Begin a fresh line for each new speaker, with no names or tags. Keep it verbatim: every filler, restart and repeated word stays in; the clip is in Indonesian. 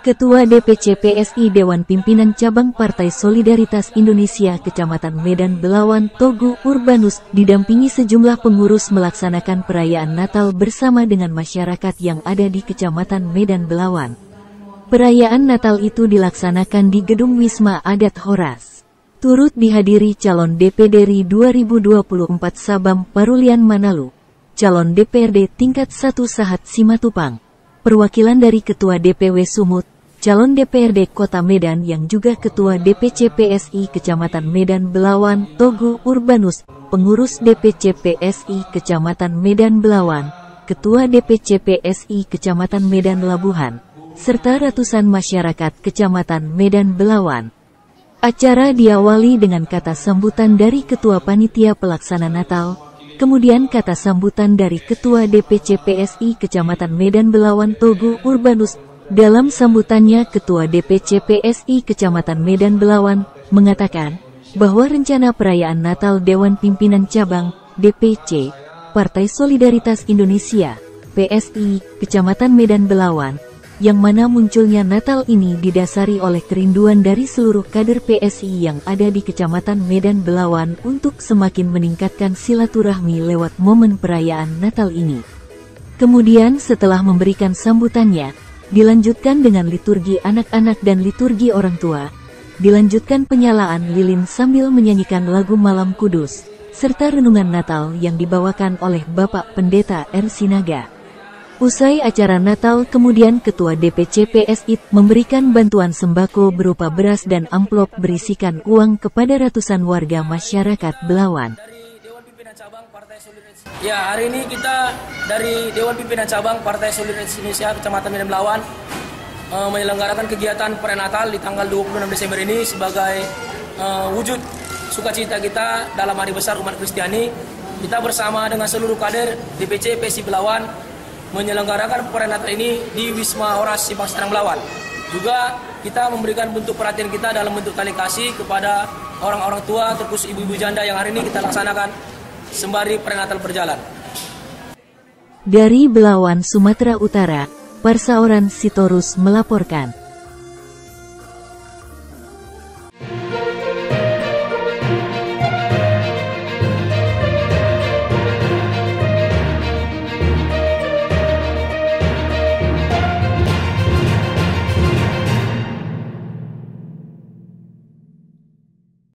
Ketua D P C P S I Dewan Pimpinan Cabang Partai Solidaritas Indonesia Kecamatan Medan Belawan Togu Urbanus didampingi sejumlah pengurus melaksanakan perayaan Natal bersama dengan masyarakat yang ada di Kecamatan Medan Belawan. Perayaan Natal itu dilaksanakan di Gedung Wisma Adat Horas. Turut dihadiri calon D P D R I dua ribu dua puluh empat Sabam Parulian Manalu, calon D P R D tingkat satu Sahat Simatupang, perwakilan dari Ketua D P W Sumut, calon D P R D Kota Medan yang juga Ketua D P C P S I Kecamatan Medan Belawan Togu Urbanus, pengurus D P C P S I Kecamatan Medan Belawan, Ketua D P C P S I Kecamatan Medan Labuhan, serta ratusan masyarakat Kecamatan Medan Belawan. Acara diawali dengan kata sambutan dari Ketua Panitia Pelaksana Natal, kemudian kata sambutan dari Ketua D P C P S I Kecamatan Medan Belawan Togu Urbanus. Dalam sambutannya, Ketua D P C P S I Kecamatan Medan Belawan mengatakan bahwa rencana perayaan Natal Dewan Pimpinan Cabang D P C Partai Solidaritas Indonesia P S I Kecamatan Medan Belawan, yang mana munculnya Natal ini didasari oleh kerinduan dari seluruh kader P S I yang ada di Kecamatan Medan Belawan untuk semakin meningkatkan silaturahmi lewat momen perayaan Natal ini. Kemudian setelah memberikan sambutannya, dilanjutkan dengan liturgi anak-anak dan liturgi orang tua, dilanjutkan penyalaan lilin sambil menyanyikan lagu Malam Kudus, serta renungan Natal yang dibawakan oleh Bapak Pendeta R. Sinaga. Usai acara Natal, kemudian Ketua D P C P S I memberikan bantuan sembako berupa beras dan amplop berisikan uang kepada ratusan warga masyarakat Belawan.
Ya, hari ini kita dari Dewan Pimpinan Cabang Partai Solidaritas Indonesia Kecamatan Medan Belawan uh, menyelenggarakan kegiatan prenatal di tanggal dua puluh enam Desember ini sebagai uh, wujud sukacita kita dalam hari besar umat Kristiani. Kita bersama dengan seluruh kader D P C P S I Belawan menyelenggarakan prenatal ini di Wisma Horas Simpang Serang Belawan. Juga kita memberikan bentuk perhatian kita dalam bentuk tali kasih kepada orang-orang tua, terkhusus ibu-ibu janda yang hari ini kita laksanakan sembari prenatal berjalan.
Dari Belawan, Sumatera Utara, Parsaoran Sitorus melaporkan.